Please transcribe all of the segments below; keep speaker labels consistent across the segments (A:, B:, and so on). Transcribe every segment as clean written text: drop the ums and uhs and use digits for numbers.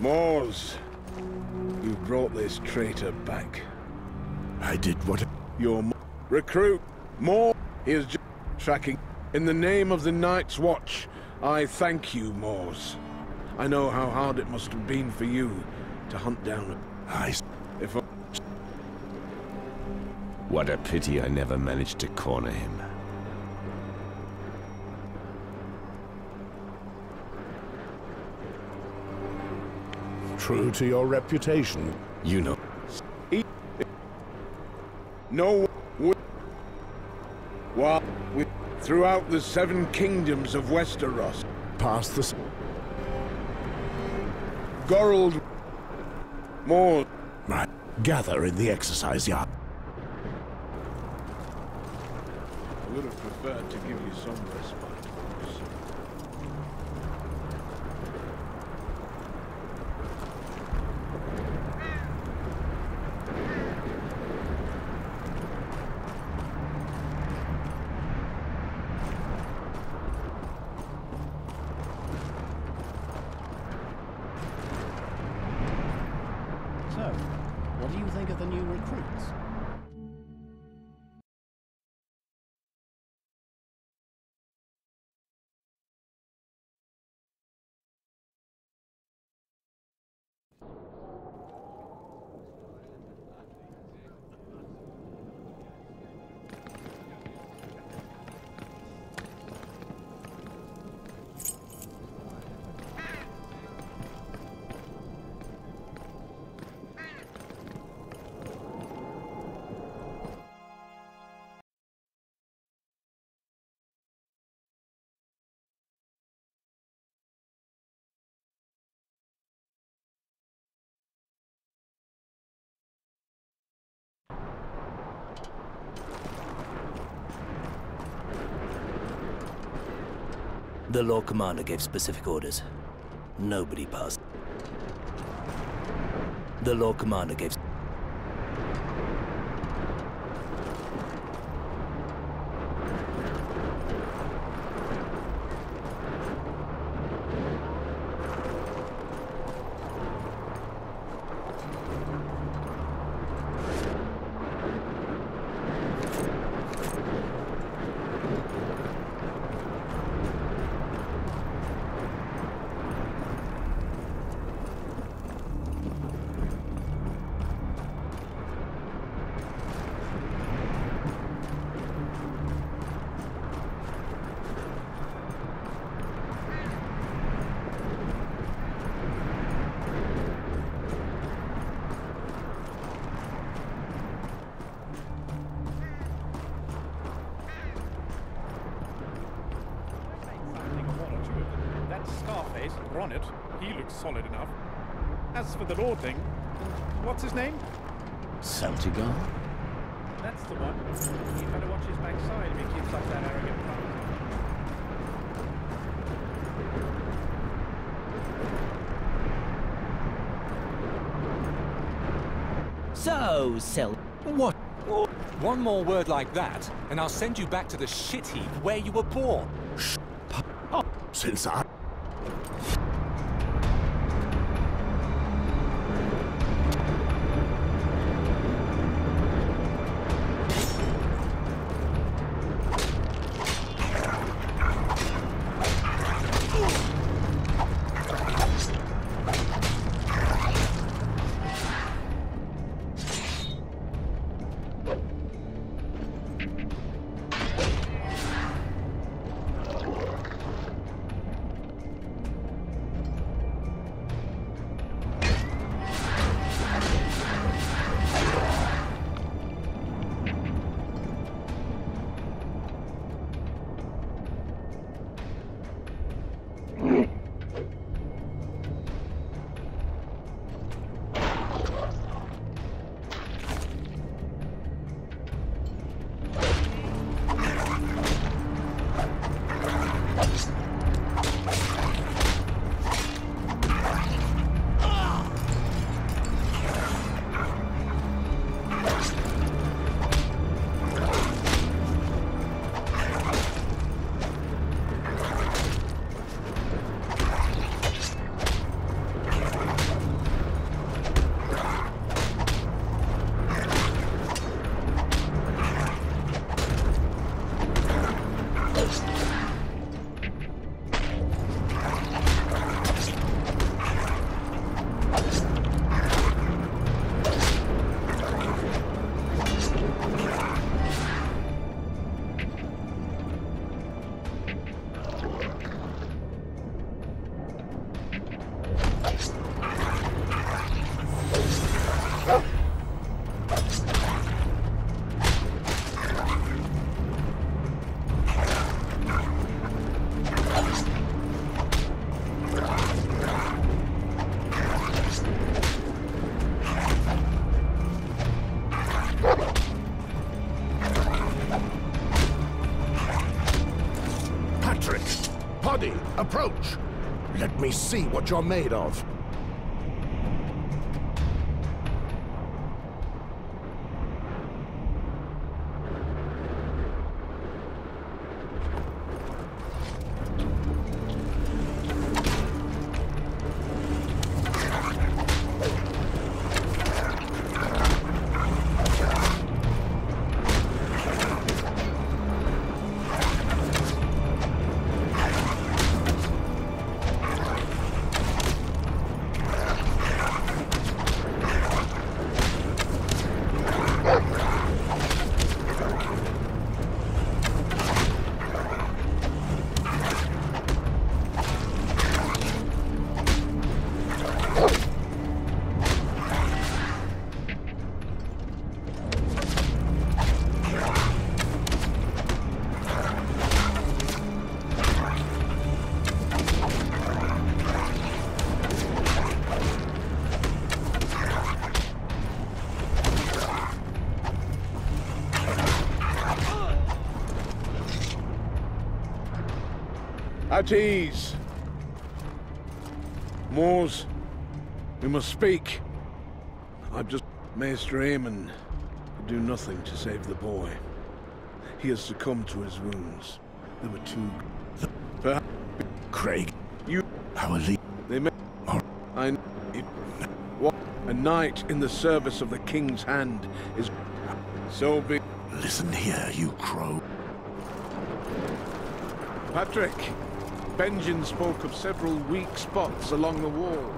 A: Mors, you brought this traitor back.
B: I did what...
A: Your recruit, Mors, he is just tracking. In the name of the Night's Watch, I thank you, Mors. I know how hard it must have been for you to hunt down... If I...
C: What a pity I never managed to corner him.
B: True to your reputation.
C: You know.
A: No while throughout the 7 kingdoms of Westeros.
B: Past the...
A: Gorald Mors.
B: Right. Gather in the exercise yard.
A: I would have preferred to give you some respite, Mors.
D: So, what do you think of the new recruits?
E: The Lord Commander gave specific orders. Nobody passed. The Lord Commander gave...
F: Scarface, Ronnet, he looks solid enough. As for the Lordling, what's his name?
D: Celtigar?
F: That's the one. He better watch his backside if he keeps up that arrogant front.
G: So,
H: What? One more word like that, and I'll send you back to the shit heap where you were born.
B: Since I... Approach! Let me see what you're made of.
A: At ease. Moors, we must speak. I've just... Maester Aemon could do nothing to save the boy. He has succumbed to his wounds. There were two... Perhaps...
B: Craig,
A: You...
B: our lead.
A: They may... I... What? A knight in the service of the King's Hand is... So be...
B: Listen here, you crow.
A: Patrick, Benjen spoke of several weak spots along the wall.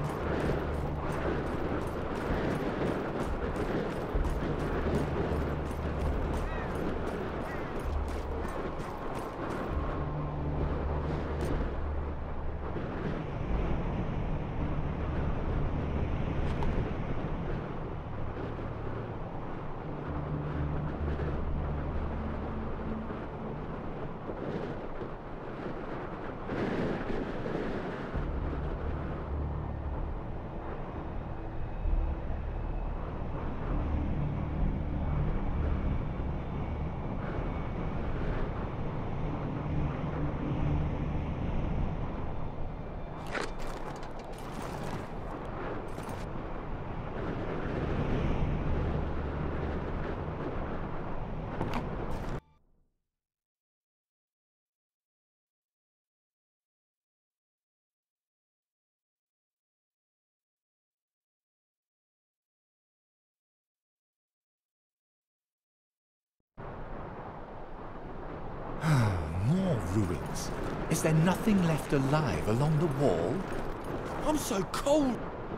I: More ruins. Is there nothing left alive along the wall?
G: I'm so cold.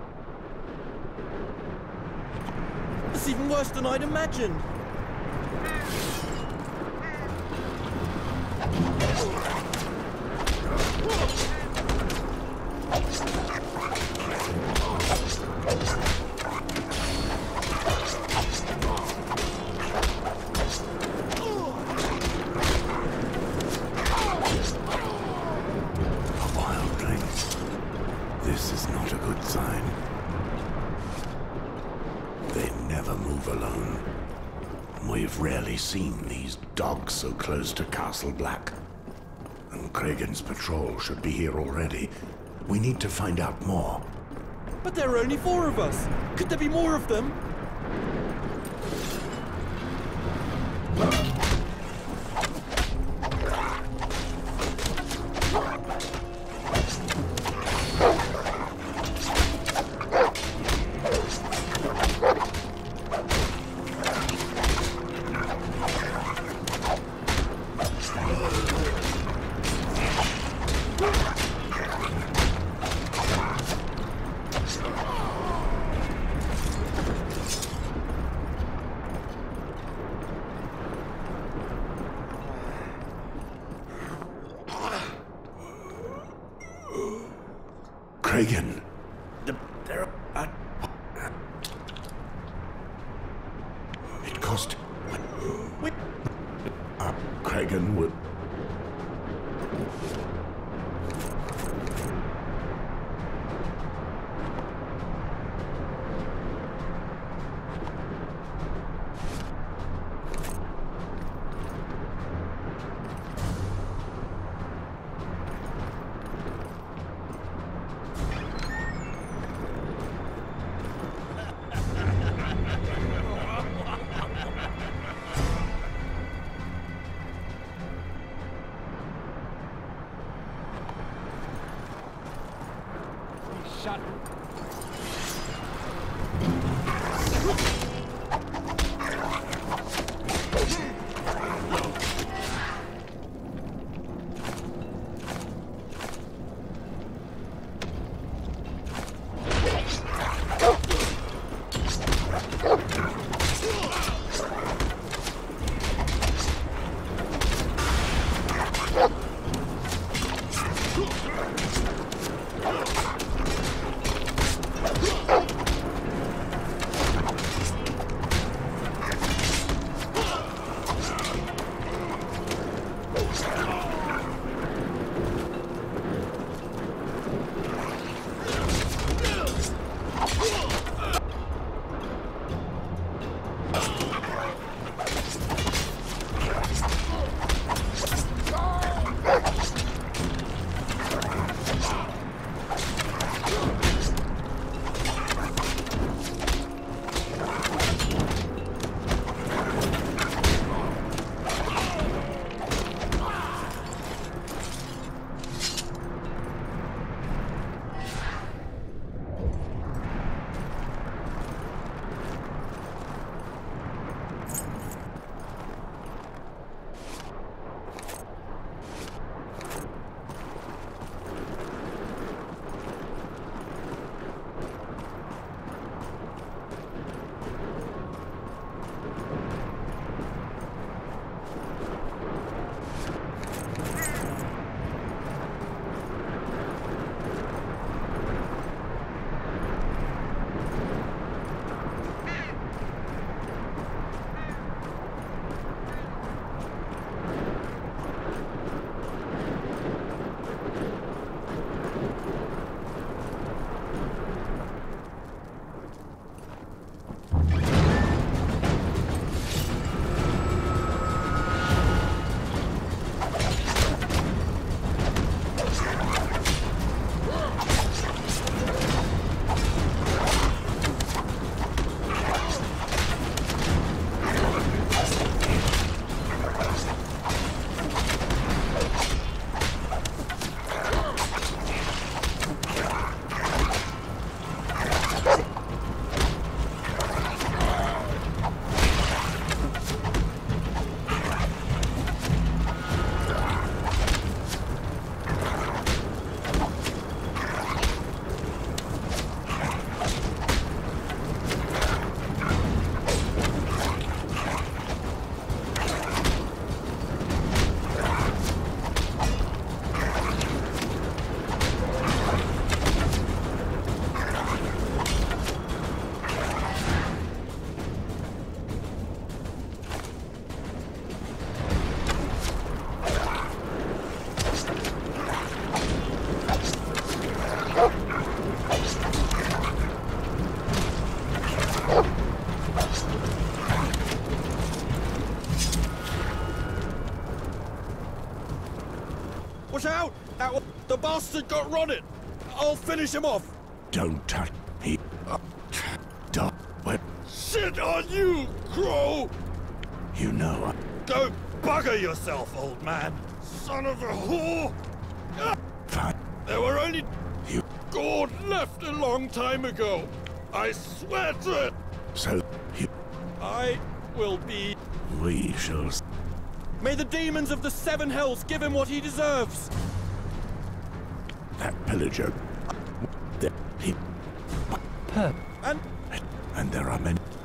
G: It's even worse than I'd imagined.
B: This is not a good sign. They never move alone. We've rarely seen these dogs so close to Castle Black. And Kragan's patrol should be here already. We need to find out more.
G: But there are only 4 of us. Could there be more of them?
B: Kragan. It cost... Kragan would...
G: bastard got Ronnet! I'll finish him off!
B: Don't touch he. Dog. What?
G: Shit on you, Crow!
B: You know.
G: Go bugger yourself, old man! Son of a whore!
B: Fine.
G: There were only
B: You.
G: Gord left a long time ago. I swear to it.
B: So you.
G: I will be.
B: We shall.
G: May the demons of the Seven Hells give him what he deserves.
B: That pillager. He.
G: And
B: And there are many.